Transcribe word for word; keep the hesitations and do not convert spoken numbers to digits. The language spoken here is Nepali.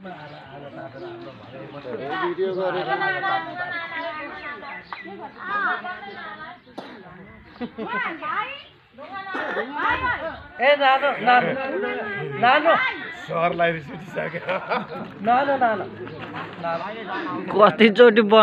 भिडियो गरेर ए नानो नानो नानो सरलाई रिस उठिसक्यो नानो नानो कतिचोटि